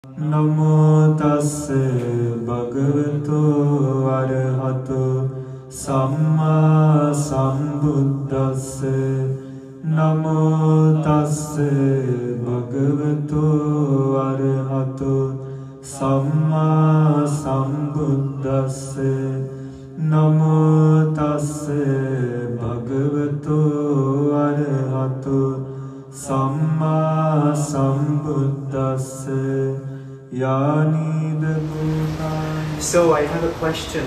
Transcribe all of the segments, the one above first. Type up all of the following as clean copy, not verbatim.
Namo tassa bhagavato arahato samma sambuddhassa. Namo tassa bhagavato arahato samma sambuddhassa. Namo tassa bhagavato arahato samma sambuddhassa. So I have a question.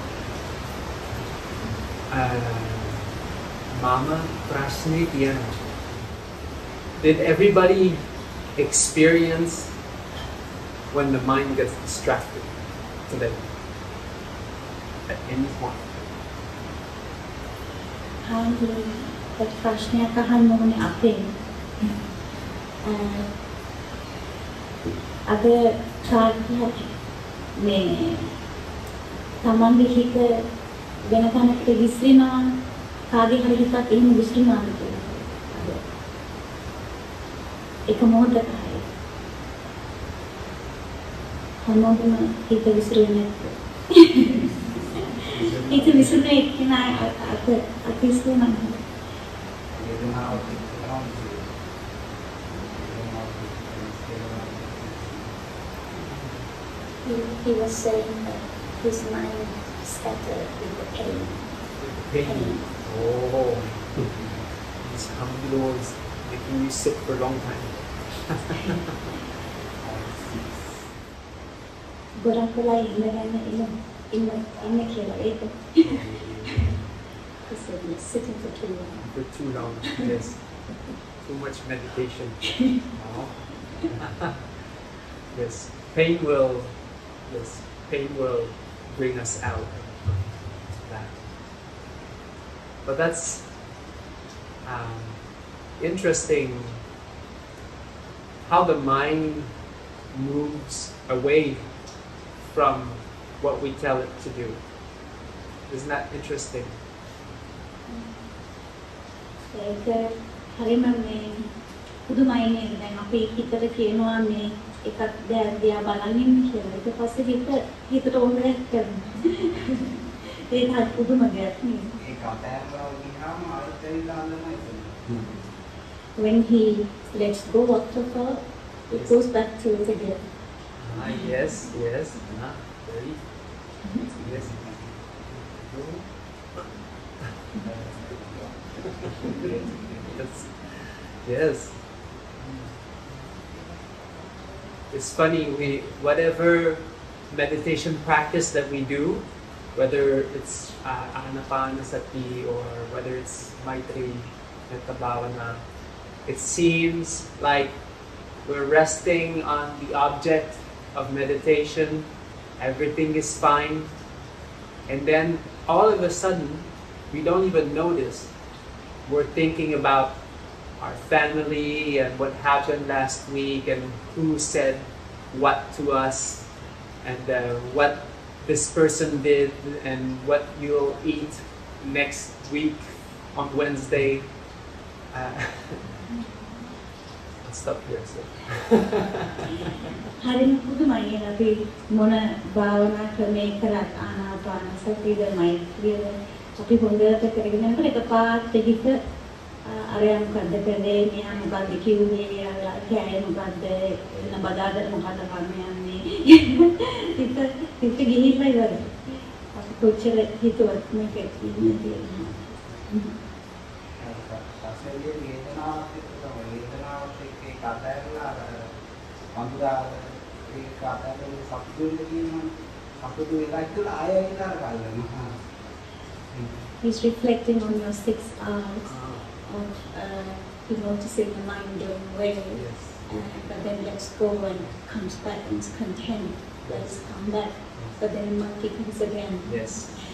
Mama Prasnityan. Did everybody experience when the mind gets distracted today? At any point? Ada saatnya me taman hiත වෙන තැනකට විසිරෙනවා කාගේ හරි හිතක් එහෙම විසිරෙනවා කියලා. ඒක මොහොතක හරි. හැමෝටම හිත විසිරෙන්නේ නැත්නම්. ඒක විසිරෙන්නේ එක්කෙනා අතිශයම He was saying that his mind scattered with the pain. Pain. Oh. These humblers making you sit for a long time. Sitting for too long. For too long, yes. Too much meditation. Yes. Pain will bring us out of that. But that's interesting how the mind moves away from what we tell it to do. Isn't that interesting? එකක් දිහා බලන්නේ කියලා. ඊට පස්සේ හිතට ඕන දෙයක් කරනවා. ඒක හරි පුදුම දෙයක් නේ. ඒක අතහැරලා ගියාම ආයෙත් ඇවිල්ලා අල්ලනවා ඒක. When he lets go of the thought, it goes back to it again. Yes. Very. Yes. Yes. It's funny, whatever meditation practice that we do, whether it's anapanasati or whether it's maitri, metta bhavana, it seems like we're resting on the object of meditation, everything is fine, and then all of a sudden, we don't even notice, we're thinking about our family and what happened last week and who said what to us and what this person did and what you'll eat next week on Wednesday. I'll stop here. හරිම පුදුමයි අපි මොන භාවනා ක්‍රමයක කරත් ආනාපානසතියද මෛත්‍රියද අපි හොඳට කරගෙන යනකොට එකපාරට හිත අරයන් මොකද්ද කරන්නේ මෙයා මොකද්ද කිව්වේ යාලා කෑය මොකද්ද වෙන බදාදට මොකද්ද කරන්න යන්නේ හිත ගිහිල්ලා ඉවරයි අපි කොච්චර හිතුවත් මේක ඉන්නේ කියලා සසලේ වේදනාවක් එක්ක ඒක අතහැරලා අඳුරා ඒක අතහැරලා සතුටුෙන්න කියනවා සතුටු වෙලා ඉතලා ආයෙ හිතාර ගන්නවා. He's reflecting on your 6 hours of noticing the mind going away, but then lets go and comes back and is content. Let's come back, but then the monkey comes again. Yes.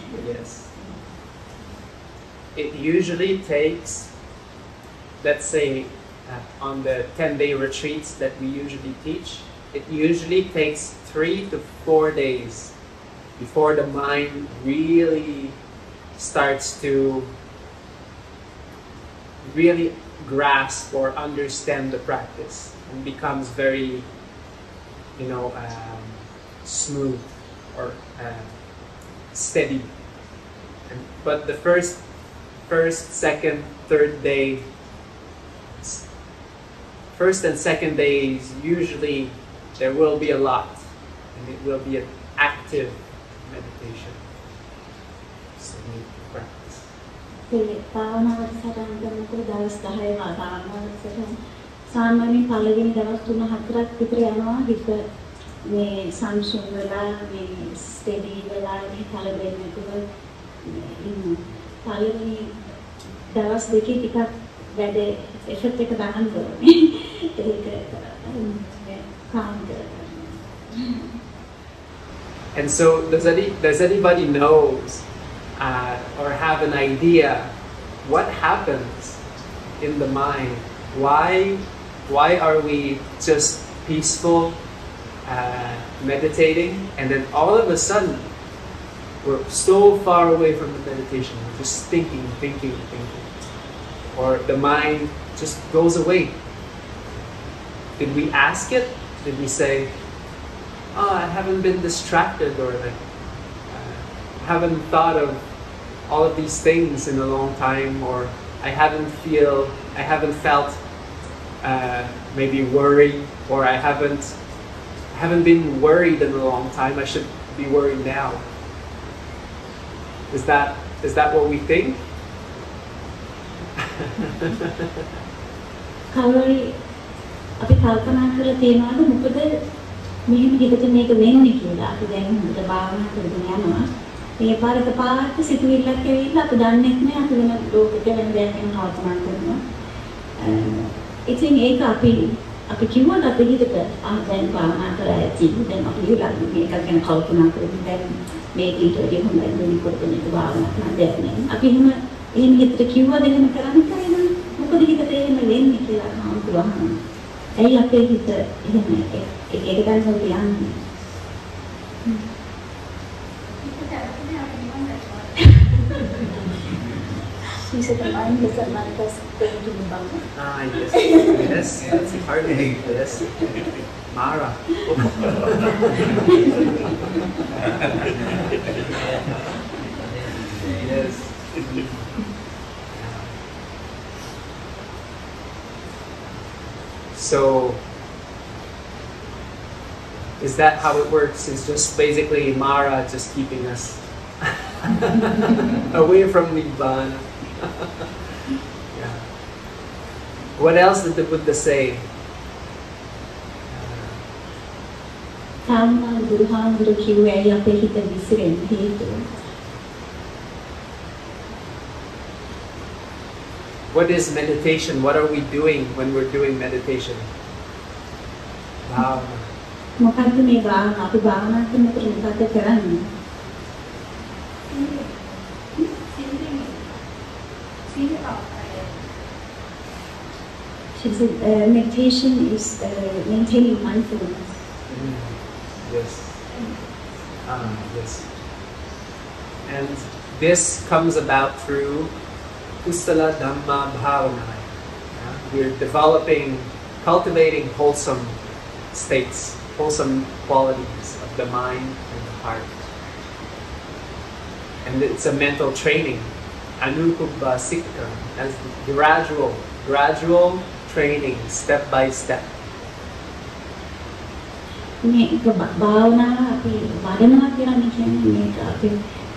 It usually takes, let's say, on the 10-day retreats that we usually teach, it usually takes 3 to 4 days before the mind really starts to really grasp or understand the practice and becomes very smooth or steady. But the first, second, third day, first and second days, usually there will be a lot, and it will be an active meditation. So we practice. සාමාන්‍යයෙන් පළවෙනි දවස් 3-4ක් විතර යනවා හිත මේ සංසුන් වෙලා මේ ස්ටෙඩි වෙලා මේ කලබල නැතුව ඉන්න. පළවෙනි දවස් දෙකේ ටිකක් වැඩ එෆර්ට් එක දාන්න ඕනේ. ඒක calm කරගන්න. And so does anybody knows or have an idea what happens in the mind? Why are we just peaceful, meditating, and then all of a sudden we're so far away from the meditation, we're just thinking, or the mind just goes away? Did we ask it? Did we say, "Oh, I haven't been distracted," or like, haven't thought of all of these things in a long time, or I haven't felt maybe worry, or I haven't been worried in a long time. I should be worried now. Is that what we think? කවුරුයි අපි කල්පනා කරලා තියෙනවද මොකද මෙහෙම හිතට මේක වෙන්නේ කියලා. අපි දැන් හොඳට භාවනා කරගෙන යනවා. මේ පාරක පාට සිතුවිල්ලක් ඇවිල්ලා අපි දන්නේ නැහැ අපි වෙන ලෝකෙක වෙන දෙයක් ගැන කල්පනා කරනවා. ඉතින් ඒක අපි කිව්වොත් අපි හිතට දැන් භාවනා කරලා ඇති. දැන් අපි හිතන්නේ මේක ගැන කල්පනා කරගෙන දැන් මේක ඊට වඩා හොඳයි වෙනකොට මේක භාවනා කරන්න දෙයක් නෑ. අපි එහෙම හිතට කිව්වද එහෙම කරන්නේ කියලා. මොකද හිතට එහෙම වෙන්නේ කියලා අහනවා. ඇයි අපේ හිත එහෙම ඒක දැනගන්න යන්නේ? She said the mind doesn't manifest going to the Dhamma. Yes, that's hard to hate this. Mara. Yes. So, is that how it works? Is just basically Mara just keeping us away from Nibbana? Yeah. What else did the Buddha say? What is meditation? What are we doing when we're doing meditation? Bhavana. She said meditation is maintaining mindfulness. Yes. Yes. And this comes about through Kusala Dhamma Bhavana. We're cultivating wholesome states, wholesome qualities of the mind and the heart. And it's a mental training, Anukubba Sikka, as gradual training, step by step. මේක භාවනාව අපි වඩනවා කියලා කියන්නේ මේක අපි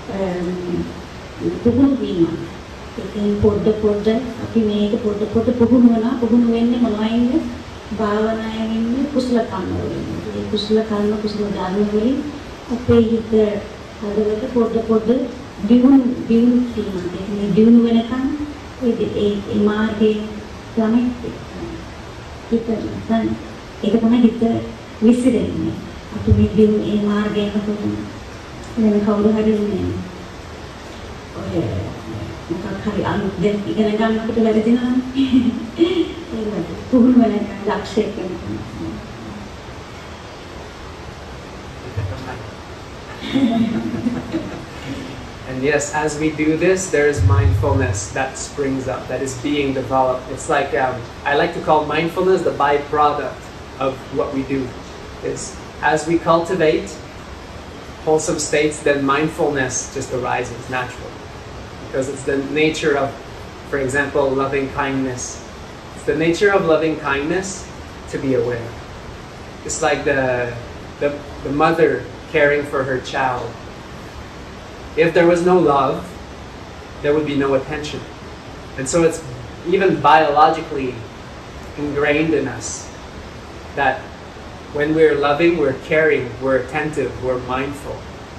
පුහුණු වීම. ඒකෙන් පොඩ අපි මේක පොඩ පුහුණු වෙන්නේ මොනවයින්ද? භාවනාවෙන් කුසල කර්ම වලින්. ඒ කුසල කර්ම කුසල ධර්ම වලින් අපේ හිත හදවත පොඩ දියුණු වීම. ඒ දියුණු වෙනකන් ඒ මාර්ගයේ ළමයි හිත නැත්නම් ඒක තමයි හිත විසිරෙන්නේ. අපි මේ දියුණු ඒ මාර්ගයකට වෙන කවුරු හරි ඉන්නේ. ඔය මොකක් හරි අලුත් දෙයක් ඉගෙන ගන්නකොට වැරදිනවා. ඒක පුහුණු වෙන ලක්ෂයක් වෙනවා. And yes, as we do this, there is mindfulness that springs up, that is being developed. It's like, I like to call mindfulness the byproduct of what we do. It's as we cultivate wholesome states, then mindfulness just arises naturally. Because it's the nature of, for example, loving kindness. It's the nature of loving kindness to be aware. It's like the mother caring for her child. If there was no love, there would be no attention. And so it's even biologically ingrained in us that when we're loving, we're caring, we're attentive, we're mindful.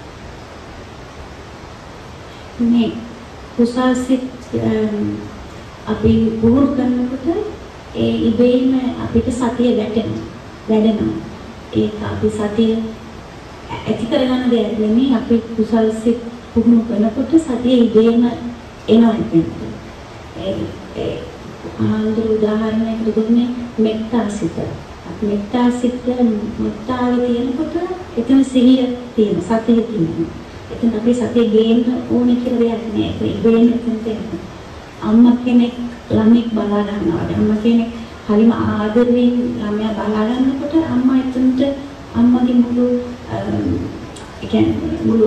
මේ කුසාසිත අපි පුහුණු කරනකොට ඒ ඉබේම අපිට සතිය වැඩෙනවා. ඒක අපි සතිය ඇති කරගන්න දෙයක් නෙමෙයි. අපි කුසාසිත පුහුණු කරනකොට සතිය ඉබේම එනවා එතනට. ඒ ආන්දර උදාහරණයකට දුන්නේ මෙත්තාසිත. අපි මෙත්තාසිත මෙත්තාවේ තියෙනකොට එතන සිහිය තියෙන සතිය තියෙනවා. එතන අපි සතිය ගේන්න ඕනේ කියලා දෙයක් නෑ. ඒක ඉබේම එතන තියෙනවා. අම්මා කෙනෙක් ළමෙක් බලා ගන්නවා. අම්මා කෙනෙක් හරිම ආදරෙන් ළමයා බලා ගන්නකොට අම්මා එතනට අම්මගේ මුළු ඒ කියන්නේ මුළු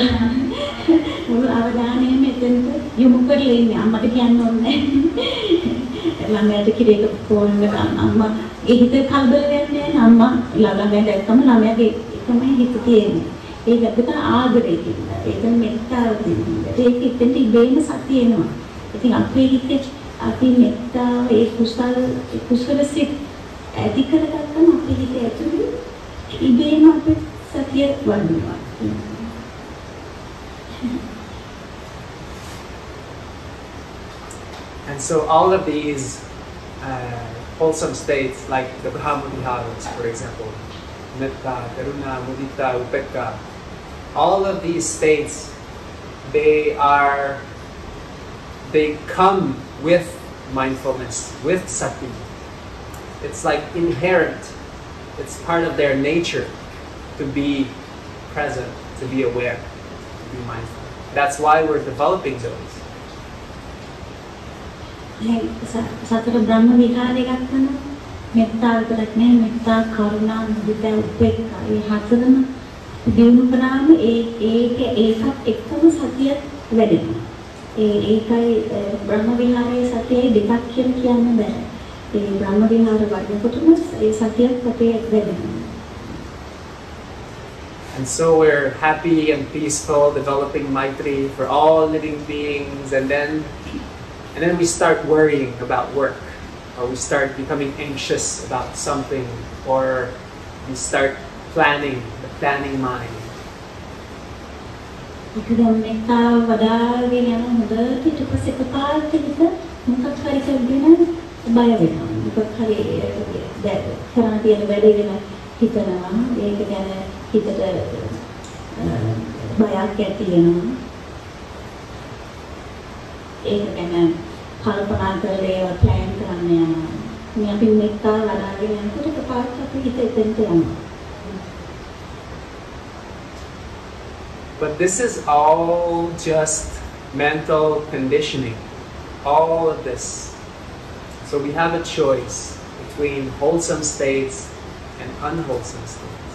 අවධානයම එතනට යොමු කරලා ඉන්නේ. අම්මට කියන්න ඕනේ නෑ. ළමයාට කිරේක ෆෝන් එක අම්මාගේ හිත කලබල වෙන්නේ නෑ. අම්මා ළමයා දැක්කම ළමයාගේ එකමයි හිත තියෙන්නේ. ඒක අපිට ආදරේ කියනවා. ඒක මෙත්තාව කියනවා. ඒක ඉතින් ඉබේම සතිය එනවා. ඉතින් අපේ හිතේ අපි මෙත්තාව ඒ කුසල සිත් ඇති කරගත්තම අපේ හිතේ ඇතුළේ ඉබේම අපේ සතිය වඩනවා. And so all of these wholesome states, like the Brahma Viharas, for example, Metta, Karuna, Mudita, Upekkha, all of these states, they come with mindfulness, with sati. It's like inherent. It's part of their nature to be present, to be aware, to be mindful. That's why we're developing those. සතර බ්‍රහ්ම විහාරය ගත්තම මෙත්තා විතරක් නෙවෙයි මෙත්තා කරුණා මුදිතා උපේක්ඛා මේ හතරම දිනු කරාම ඒකත් එක්කම සතිය වැඩෙනවා. ඒකයි බ්‍රහ්ම විහාරයේ සතියේ දෙකක් කියන්න බෑ. ඒ බ්‍රහ්ම විහාර වඩනකොටම ඒ සතියත් අපේ වැඩෙනවා. And so we're happy and peaceful, developing Maitri for all living beings, and then we start worrying about work, or we start becoming anxious about something, or we start planning, the planning mind. ඒක දැන් මෙත්තාව වඩාගෙන යන හොඳට ඊට පස්සේ එකපාරට හිත මොකක් හරි කරගෙන බය වෙනවා. මොකක් හරි කරන්න තියෙන වැඩේ ගැන හිතනවා. ඒක ගැන හිතට බයක් ඇති වෙනවා. ඒක ගැන කල්පනා කරලා ඒවා ප්ලෑන් කරන්න යනවා. මේ අපි මෙත්තාව වඩාගෙන යනකොට එකපාරට අපි හිත එතෙන්ට යනවා. But this is all just mental conditioning, all of this. So we have a choice between wholesome states and unwholesome states.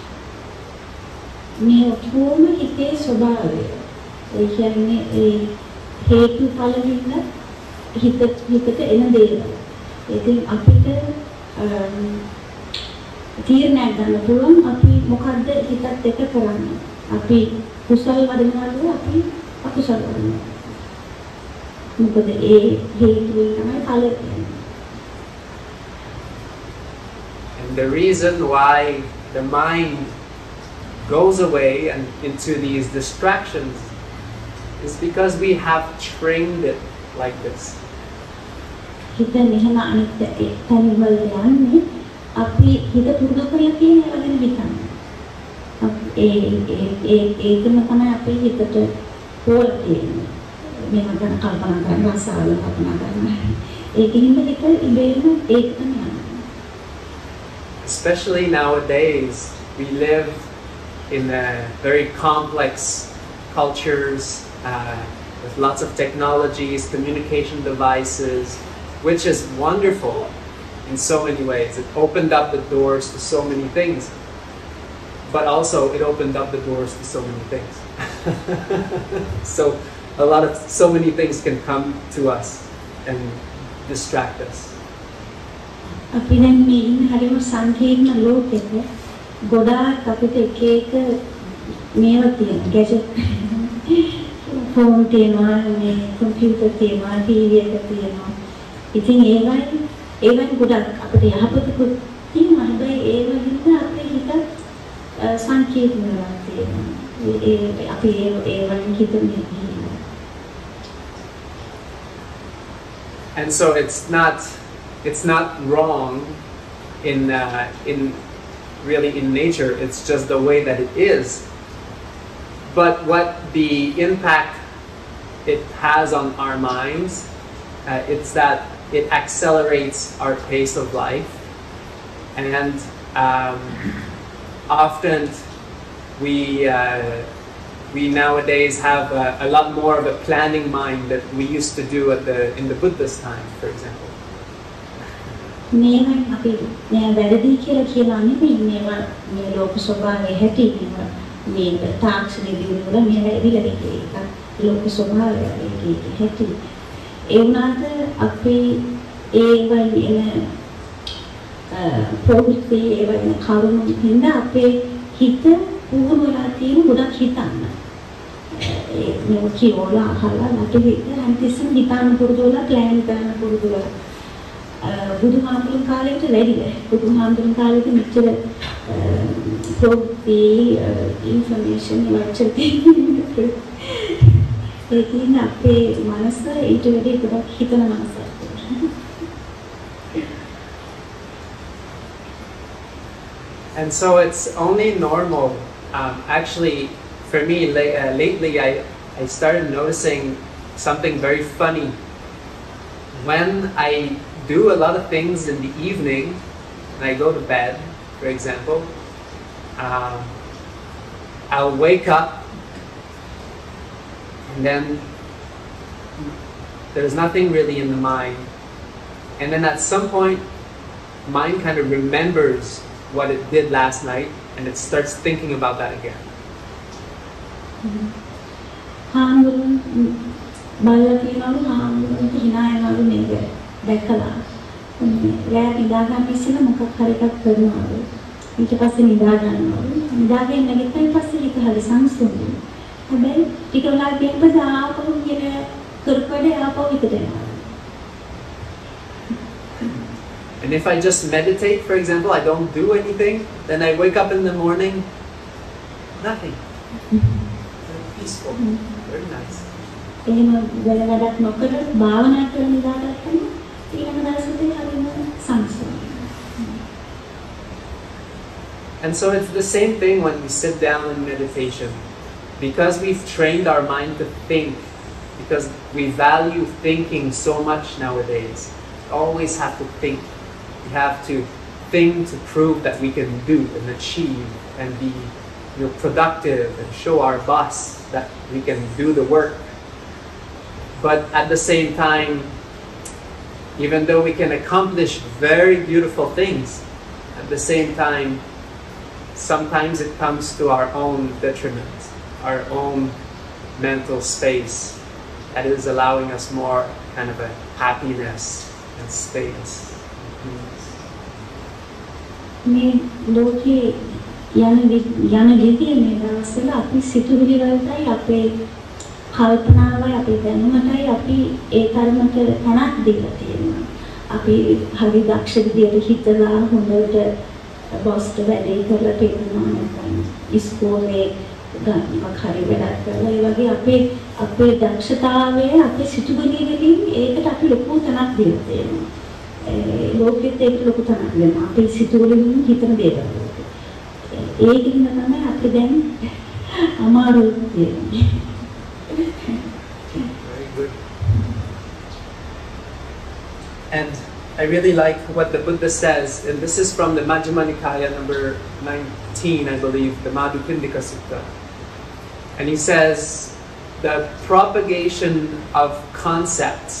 මේ ඔක්කොම හිතේ ස්වභාවය. ඒ කියන්නේ ඒ හේතු ඵලෙන්න හිතට එන දේවල්. ඉතින් අපිට තීරණයක් ගන්න පුළුවන් අපි මොකද්ද හිතත් එක්ක කරන්නේ. අපි කුසල වඩනවාද අපි අකුසල වඩනවාද. මොකද ඒ හේතුවෙන් තමයි ඵලය එන්නේ. And the reason why the mind goes away and into these distractions is because we have trained it like this. හිත මෙහෙම අනිත් තැන්වල යන්නේ අපි හිත පුරුදු කරලා තියෙන ඒවා ගැන හිතන්නේ. ඒකම තමයි අපේ හිතට පොළ තියෙන්නේ. මේක ගැන කල්පනා කරන රසායන කල්පනා කරන. ඒකින්ද හිත ඉබේම ඒක තමයි යන්නේ. Especially nowadays, we live in very complex cultures with lots of technologies, communication devices, which is wonderful in so many ways. It opened up the doors to so many things. but also it opened up the doors to so many things. So so many things can come to us and distract us. අපි දැන් මේ ඉන්න හරිම සංකීර්ණ ලෝකෙක ගොඩාක් අපිට එක එක මේවා තියෙනවා ගැජට් ෆෝන් තියෙනවා මේ කම්පියුටර් තියෙනවා ටීවී එක තියෙනවා ඉතින් ඒවයි ගොඩක් අපිට යහපතකුත් තියෙනවා හැබැයි ඒව හින්දා අපේ හිත සංකීර්ණ වෙලා තියෙනවා අපි ඒවයි හිතන්නේ. And so it's not wrong in really in nature. It's just the way that it is. But what the impact it has on our minds, it's that it accelerates our pace of life, and often we nowadays have a lot more of a planning mind that we used to do in the Buddha's time, for example. මේවා අපි නෑ වැරදි කියලා කියනවා නෙමෙයි මේවා මේ ලෝක ස්වභාවය හැටි මේ තාක්ෂණයේ දිනුවල මේවා ඇවිල්ලා ඉන්නේ ඒක ලෝක ස්වභාවය ඒකේ හැටි ඒ වුණාට අපි ඒවයි එන ප්‍රවෘත්ති ඒවයි එන කරුණු හින්දා අපේ හිත පුහුණු වෙලා තියෙන ගොඩක් හිතන්න මේ කියෝලා අහලා නැති හිත හැමතිස්සෙම හිතන්න පුරුදු වෙලා ප්ලෑන් කරන්න පුරුදු වෙලා බුදුහාමුදුරුවෝ කාලෙට වැඩිද බුදුහාමුදුරුවෝ කාලෙට මෙච්චර ප්‍රොපර්ටි ඉන්ෆර්මේෂන් වලට ඒකින් අපේ මනස ඊට වැඩි ගොඩක් හිතන මනසක්. And so it's only normal. Actually, for me, lately I started noticing something very funny. When I do a lot of things in the evening, when I go to bed, for example, I'll wake up and then there's nothing really in the mind. And then at some point, mind kind of remembers what it did last night and it starts thinking about that again. දැකලා රෑ නිදා ගන්න ඉස්සෙල්ලා මොකක් හරි එකක් කරනවා ඊට පස්සේ නිදා ගන්නවා නිදාගෙන නැගිටින් පස්සේ හිත හරි සංසුන්යි හැබැයි ටික වෙලා ගියන් පස්සේ ආපහු කියන කරපඩේ ආපහු හිතට එනවා. And if I just meditate, for example, I don't do anything, then I wake up in the morning, nothing. Very peaceful, very nice. එහෙම වෙලවඩක් නොකර භාවනා කරන ඉඳාටත් And so it's the same thing when we sit down in meditation. Because we've trained our mind to think, because we value thinking so much nowadays, we always have to think. We have to think to prove that we can do and achieve and be productive and show our boss that we can do the work. But at the same time, even though we can accomplish very beautiful things, at the same time, sometimes it comes to our own detriment, our own mental space that is allowing us more kind of a happiness and space. මේ ලෝකේ යන විදිය මේ දවස්වල අපි සිතුවිලි වලටයි අපේ කල්පනාවයි අපේ දැනුමටයි අපි ඒ තරමට තනක් දීලා තියෙනවා. අපි හරි දක්ෂ විදියට හිතලා හොඳට බොස්ට වැඩේ කරලා තියෙනවා නැත්නම් ඉස්කෝලේ ගන්නවක් හරි වැඩක් කරලා ඒ වගේ අපේ දක්ෂතාවය අපේ සිතුවිලි වලින් ඒකට අපි ලොකු තනක් දීලා තියෙනවා. ලෝකෙත් ඒක ලොකු තනක් දෙනවා. අපේ සිතුවිලි වලින් හිතන දේවල්. ඒකින් තමයි අපි දැන් අමාරු වෙන්නේ. Very good. And I really like what the Buddha says, and this is from the Majjhima Nikaya number 19, I believe, the Madhupindika Sutta. And he says, the propagation of concepts,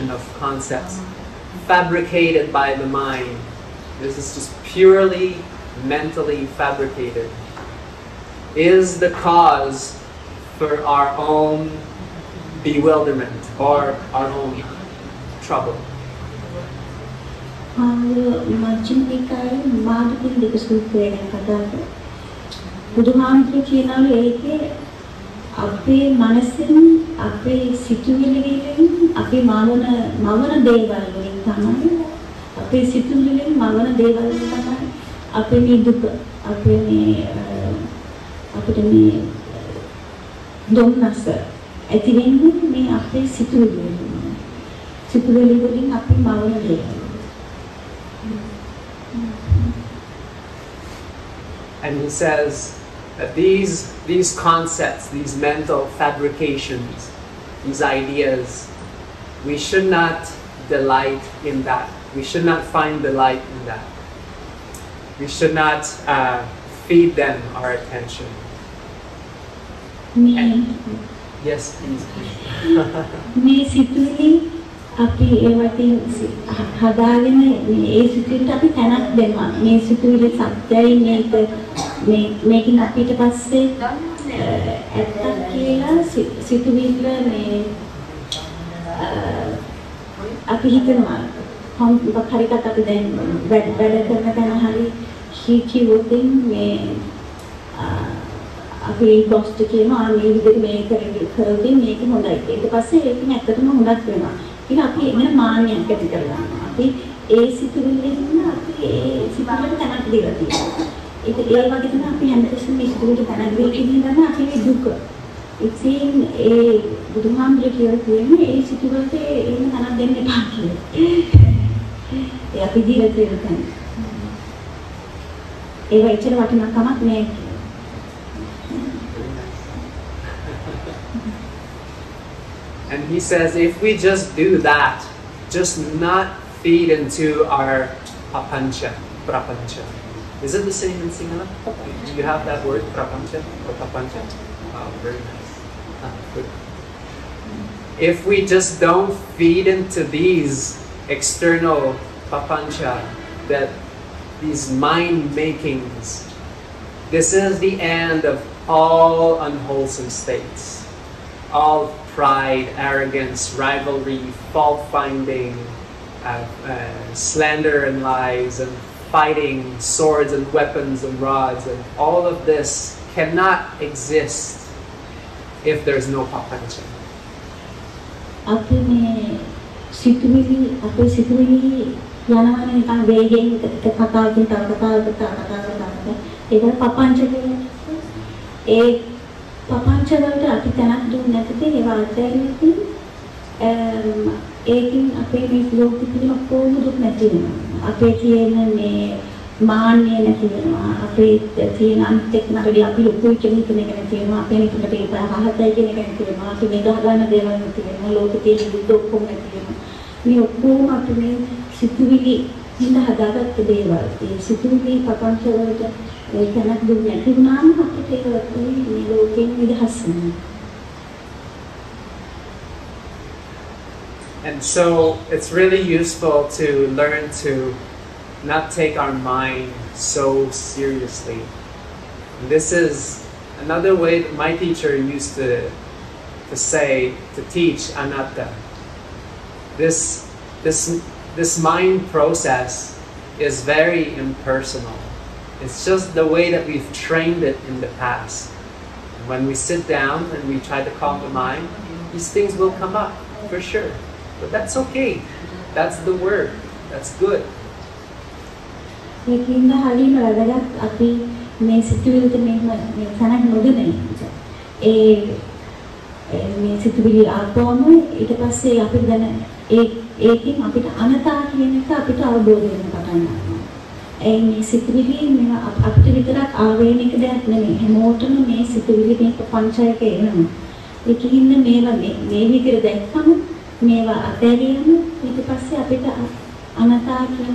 fabricated by the mind, this is just purely mentally fabricated, is the cause for our own bewilderment or our own trouble. බුදුහාමුදුරුවෝ කියනවලු ඒකේ අපේ මනසෙන් අපේ සිතුවිලි වලින් අපි මවන දේවල් වලින් තමයි අපේ සිතුවිලි වලින් මවන දේවල් වලින් තමයි අපේ මේ දුක අපේ මේ අපිට මේ දුන්නස ඇති වෙන්නේ මේ අපේ සිතුවිලි වලින් අපි මවන දේවල්. And he says that these concepts, these mental fabrications, these ideas, we should not delight in that. We should not find delight in that. We should not feed them our attention. Yes, please. මේ සිතුවිලි අපි ඒවටින් හදාගෙන මේ සිතුවිලිට අපි තැනක් දෙනවා. මේ සිතුවිලි සත්‍යයි මේකින් අපිට පස්සේ ඇත්තක් කියලා සිතුවිල්ල මේ අපි හිතනවා. හරියට අපි දැන් වැඩ කරන තැන හරි කිව්වොතින් මේ අපි කොස්ට් කියනවා මේ විදිහට මේ කරද්දී මේක හොඳයි. ඊට පස්සේ ඒකෙන් ඇත්තටම හොඳක් වෙනවා. ඒක අපි එන්න මාන්නයක් ඇති කරගන්නවා. අපි ඒ සිතුවිල්ලෙන් අපි ඒ සිතුවිල්ලට තනක් දීලා තියෙනවා. ඒක ඒ වගේ තමයි අපි හැමතිස්සෙම මේ සිතුවිල්ලට තනක් දෙන්නේ ගන්න අපි දුක. ඉතින් ඒ බුදුහාමුදුරුවෝ කියලා කියන්නේ ඒ සිතුවිල්ලට එන්න තනක් දෙන්න එපා කියලා. ඒ අපි දීලා තියෙන ඒක එච්චර වටිනාකමක් නෑ. And he says if we just do that, just not feed into our prapancha. Is it the same in Sinhala? Do you have that word, prapancha or papancha? Oh, very nice. Good. If we just don't feed into these external papancha, that these mind makings, this is the end of all unwholesome states. All pride, arrogance, rivalry, fault-finding, slander and lies, and fighting, swords and weapons and rods, and all of this cannot exist if there's no papancha. අපේ සිතුවිලි යනවනේ නිකන් වේගයෙන් කතාවකින් තව කතාවකට ඒක පපංච කියන්නේ. ඒ පපංච වලට අපි තනක් දුන්නේ නැතිද ඒවා අත්හැරීමකින් ඒකින් අපේ මේ ලෝකෙ තියෙන කොහොම දුක් නැති වෙනවා. අපේ තියෙන මේ මාන්නය නැති වෙනවා. අපේ තියෙන අන්තික නරඩි අපි ලොකු කෙනෙක් නැති වෙනවා. අපේ නිකන්ට ඒක පහතයි කියන එක නැති වෙනවා. අපි මේ ගහගන්න දේවල් නැති වෙනවා. ලෝකෙ තියෙන දුක් ඔක්කොම නැති වෙනවා. මේ ඔක්කොම අපි මේ සිතුවිලි හිඳ හදාගත්ත දේවල්. ඒ සිතුවිලි පපංච වලට තනක් දුන්නේ නැති වුණාම අපිට ඒක මේ ලෝකෙන් නිදහස් වෙනවා. And so it's really useful to learn to not take our mind so seriously. And this is another way that my teacher used to teach anatta. This mind process is very impersonal. It's just the way that we've trained it in the past. When we sit down and we try to calm the mind, these things will come up for sure. But that's okay. That's the word. That's good. ඒකින්ද හරියම වැදගත් අපි මේ සිතුවිලිට මේ තනක් නොදෙන්නේ. මේ සිතුවිලි ආපුවම ඊට පස්සේ අපිට දැන ඒකෙන් අපිට අනතා කියන එක අපිට අවබෝධ වෙන්න පටන් ගන්නවා. මේ සිතුවිලි මේවා අපිට විතරක් ආවේනික දෙයක් නෙමෙයි. හැමෝටම මේ සිතුවිලි මේ පංචයක එනවා. ඒකින්ද මේවා මේ විදිහට දැක්කම මේවා අතහැරියම ඊට පස්සේ අපිට අනතා කියන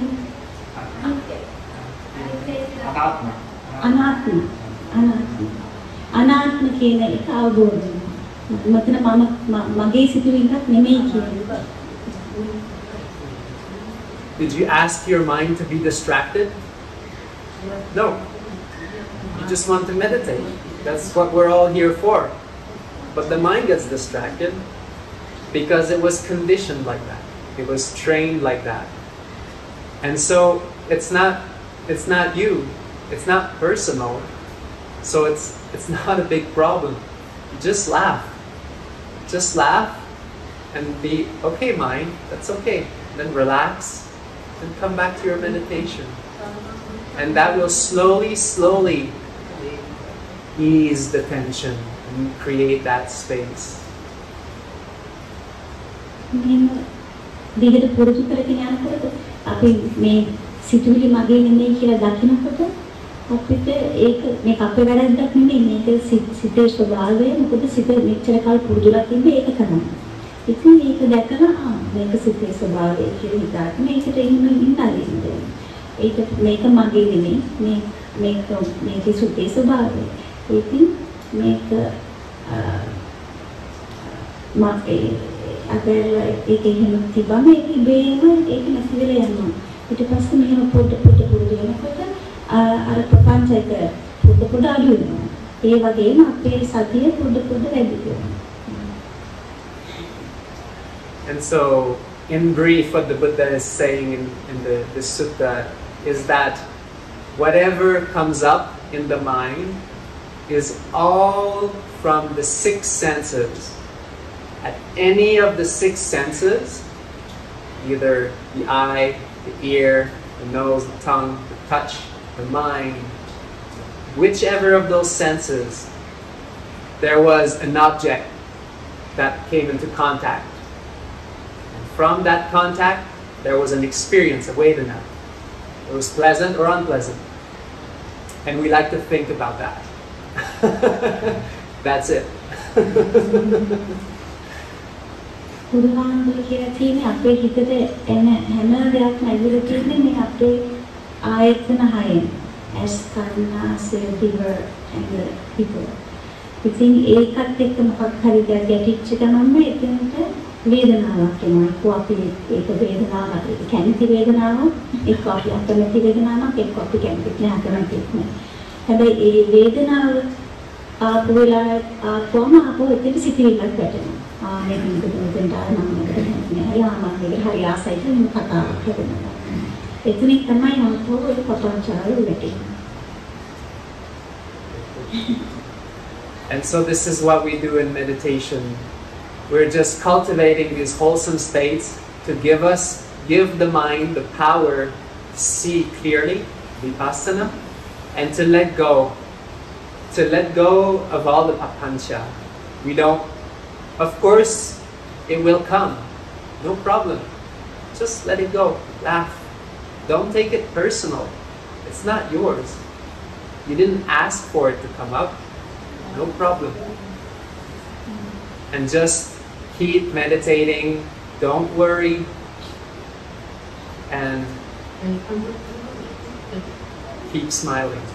අනාත්ම කියන එක අවබෝධ වෙනවා. මතන මගේ සිතුවිල්ලක් නෙමෙයි කියන්නේ. Did you ask your mind to be distracted? No. You just want to meditate. That's what we're all here for. But the mind gets distracted because it was conditioned like that. It was trained like that. And so it's not you. It's not personal. So it's not a big problem. Just laugh. Just laugh and be okay, mind. That's okay. Then relax and come back to your meditation. And that will slowly, slowly ease the tension and create that space. දිගට පුරුදු කරගෙන යනකොට අපි මේ සිතුවිලි මගේ නෙමෙයි කියලා දකිනකොට අපිට ඒක මේක අපේ වැරද්දක් නෙමෙයි මේක සිතේ ස්වභාවය මොකද සිත මෙච්චර කල් පුරුදුලා තිබ්බේ ඒක තමයි. ඉතින් මේක දැකලා මේක සිතේ ස්වභාවය කියලා හිතාගෙන මේකට එහෙම ඉඳලා ඒක මේක මගේ නෙමෙයි මේක සිතේ ස්වභාවය. ඉතින් මේක අතර ඒක එහෙම තිබ්බම ඒක ඉබේම ඒක නැති වෙලා යනවා. ඊට පස්සේ මෙහෙම පොඩ පුරුදු වෙනකොට අර ප්‍රපංචයක පොඩ අඩු වෙනවා. ඒ වගේම අපේ සතිය පොඩ වැඩි වෙනවා. And so, in brief, what the Buddha is saying in the sutta is that whatever comes up in the mind is all from the 6 senses. At any of the 6 senses, either the eye, the ear, the nose, the tongue, the touch, the mind, whichever of those senses, there was an object that came into contact. And from that contact, there was an experience, a vedana. It was pleasant or unpleasant. And we like to think about that. That's it. පුරුවාන්දර කියලා තියෙන්නේ අපේ හිතට එන හැම දෙයක්ම ඇවිල්ලා තියෙන්නේ මේ අපේ ආයතන හයෙන් as karnaase diva and the people. ඉතින් ඒකත් එක්ක මොකක් හරි දෙයක් ගැටිච්ච ගමන්ම එතනට වේදනාවක් එනවා. ඒක අපි ඒක වේදනාවක්. ඒක කැමති වේදනාවක්, ඒක අපි අකමැති වේදනාවක්, ඒක අපි කැමති නැහැ අකමැති නැහැ. හැබැයි ඒ වේදනාව ආපු වෙලාවට ආපුවම ආපහු එතන සිතිවිල්ලක් වැටෙනවා. මේක නිකන් දාන නම් නෑ යාමා මේක හරි ආසයි කියන කතාවක් කරනවා. එතනින් තමයි ආපහු ඒ පපංචාරය වෙටෙන්නේ. And so this is what we do in meditation. We're just cultivating these wholesome states to give the mind the power to see clearly, vipassana, and to let go of all the papancha. We don't, of course, it will come, no problem. Just let it go, laugh. Don't take it personal. It's not yours. You didn't ask for it to come up, no problem. And just keep meditating, don't worry, and keep smiling.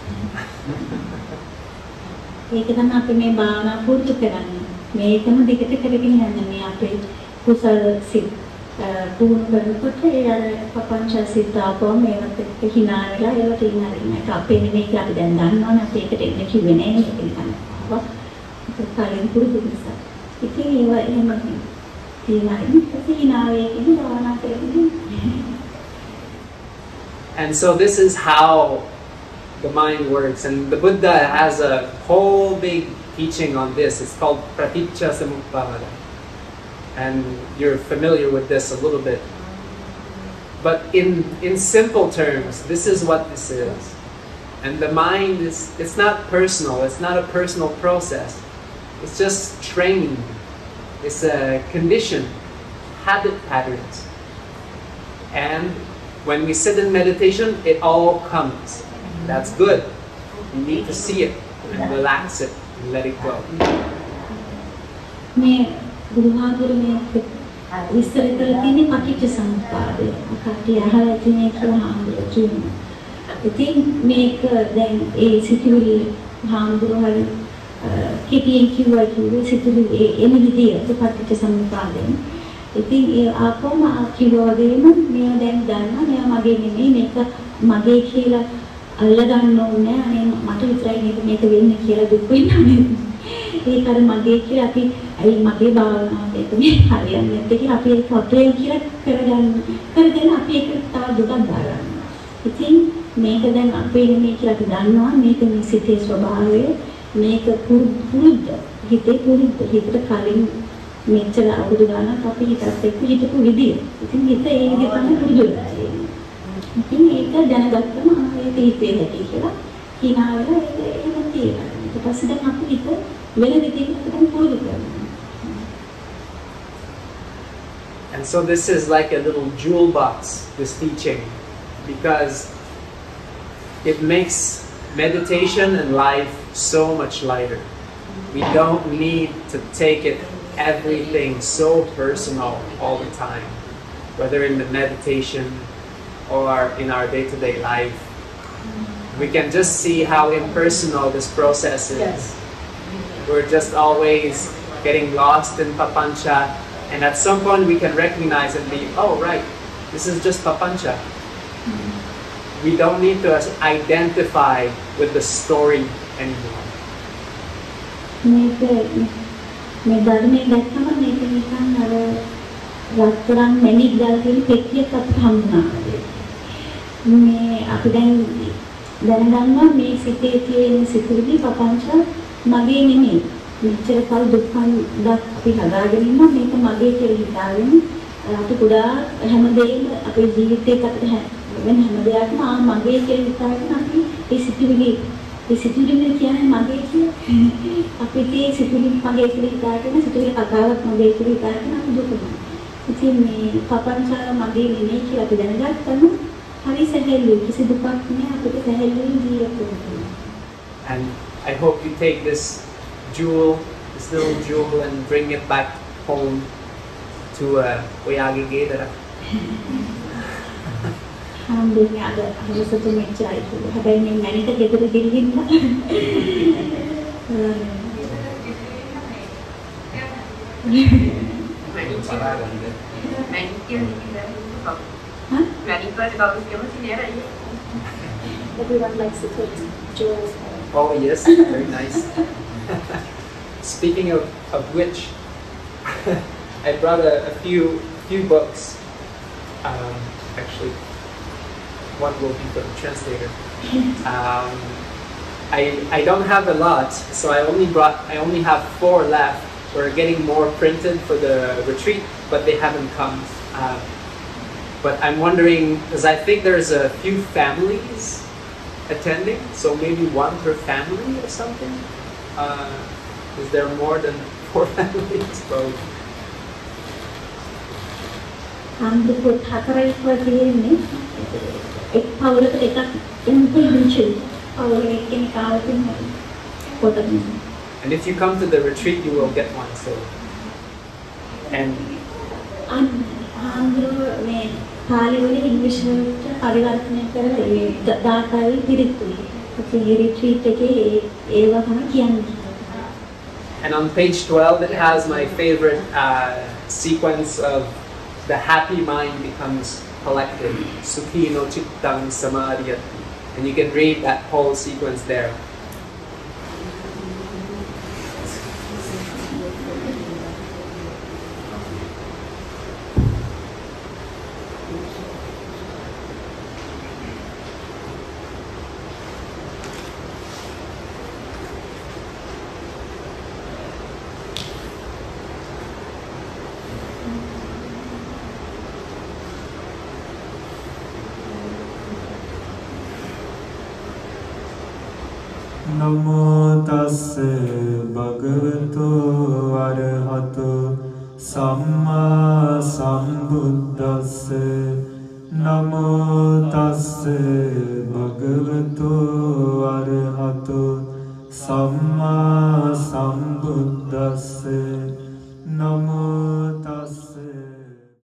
ඒක තමයි අපි මේ භාවනා පුරුදු කරන්නේ. මේකම දිගට කරගෙන යන්න මේ අපේ කුසල සිත් පුහුණු කරනකොට ඒ අර පපංච සිත් ආපුවම මේවත් එක්ක hina වෙලා ඒවට ඉන්නරින්න. ඒක අපේ නෙමෙයි කියලා අපි දැන් දන්නවනේ. අපි ඒකට එන්න කිව්වේ නෑ මේක නිකන්. ඒක කලින් පුරුදු නිසා. ඉතින් ඒව එහෙම තියෙනවා. hina වෙකින් භාවනා කරන්නේ. And so this is how the mind works, and the Buddha has a whole big teaching on this. It's called Praticca Samuppada, and you're familiar with this a little bit. But in simple terms, this is what this is. And the mind it's not personal. It's not a personal process. It's just trained. It's a condition, habit patterns. And when we sit in meditation, it all comes. That's good. You need to see it and relax it and let it go. මේ බුදුහාමුදුරුවෝ මේ විස්තර කරලා තියෙන්නේ පටිච්ච සමුප්පාදය. අකටි අහලා තියෙන බුදුහාමුදුරුවෝ කියනවා. ඉතින් මේක දැන් ඒ සිතුවිලි බුදුහාමුදුරුවෝ හරි කෙටියෙන් කිව්වා සිතුවිලි එන විදිය පටිච්ච සමුප්පාදයෙන්. ඉතින් ඒ ආපම කිව්වා වගේම මේවා දැන් දන්නා මේවා මගේ නෙමෙයි මේක මගේ කියලා අල්ලගන්න ඕනේ අනේ මට විතරයි මේක වෙන්නේ කියලා දුක් වෙනවා. ඒක අර මගේ කියලා අපි අයි මගේ භාවනාව ඒක මේ හරියන්නේ නැත්තේ කියලා අපි ඒක අපේ කියලා කරගෙන අපි ඒක තව දුකක් දාගන්නවා. ඉතින් මේක දැන් අපේ මේ කියලා අපි දන්නවා මේක මේ සිතේ ස්වභාවය මේක පුරුද්ද හිතේ පුරුද්ද හිතට කලින් මෙච්චර අවුරුදු ගානක් අපි හිතත් එක්ක හිතපු විදිය. ඉතින් හිත ඒ විදිහ තමයි පුරුදු වෙලා තියෙන්නේ. ඉතින් ඒක දැනගත්තම ඒක හිතේ හැටි කියලා hina වෙලා ඒක එහෙම තියෙනවා. ඊට පස්සේ දැන් අපි හිත වෙන විදිහකට පුරුදු කරනවා. And so this is like a little jewel box, this teaching, because it makes meditation and life so much lighter. We don't need to take it everything so personal all the time, whether in the meditation or in our day-to-day life. We can just see how impersonal this process is. Yes. We're just always getting lost in papancha, and at some point we can recognize and be, oh right, this is just papancha. We don't need to identify with the story anymore. මේ ධර්මයේ දැක්කම මේක නිකන් අර රත්තරන් මැණික් දාලා තියෙන පෙට්ටියක් අපිට හම්බුනා. මේ අපි දැන් දැනගන්නවා මේ සිතේ තියෙන සිතුවිලි පපංච මගේ නෙමෙයි. මෙච්චර කල් දුක්ඛන් අපි හදාගෙන ඉන්නවා මේක මගේ කියලා හිතාගෙන අපි කුඩා හැමදේම අපේ ජීවිතේට අපිට වෙන හැම දෙයක්ම මගේ කියලා හිතාගෙන අපි ඒ සිතුවිලි කියන්නේ මගේ කියලා අපිට ඒ සිතුවිලි මගේ කියලා හිතාගෙන සිතුවිලි කතාවක් මගේ කියලා හිතාගෙන අපි දුක වෙනවා. ඉතින් මේ පපංච මගේ නෙමෙයි කියලා අපි දැනගත්තම හරි සැහැල්ලුයි කිසි දුකක් නෑ අපිට සැහැල්ලුවෙන් ජීවත් වෙන්න. And I hope you take this little jewel and bring it back home to Oyagi Gedara. හම්බුනේ අද හවසට මෙච්චරයි කියලා. හැබැයි මේ මැනිට ගෙදර ගිහින් Everyone likes to take jewels. Oh yes, very nice. Speaking of which, I brought a few books. Actually, one will be for the translator. I don't have a lot, so I only have 4 left. We're getting more printed for the retreat, but they haven't come. But I'm wondering, because I think there's a few families attending, so maybe 1 per family or something. Is there more than 4 families? Probably. අන්තිපොත් 4යි තියෙන්නේ එක් පවුලකට එකක් ඉන්පිනිෂන් පවුල එක්කෙනෙක් ආවොත් පොතක්. And if you come to the retreat, you will get one. So, and මේ පාලි වලින් ඉංග්‍රීසි වලට පරිවර්තනය කරලා ඒ දාතාවේ පිරිතුයි. ඉතින් ඒ රිට්‍රීට් එකේ ඒවා තමයි කියන්නේ. And on page 12, it has my favorite sequence of the happy mind becomes collected. Sukhi no chittang samadhyati. And you can read that whole sequence there. Namo tassa bhagavato arahato samma sambuddhassa. Namo tassa bhagavato arahato samma sambuddhassa.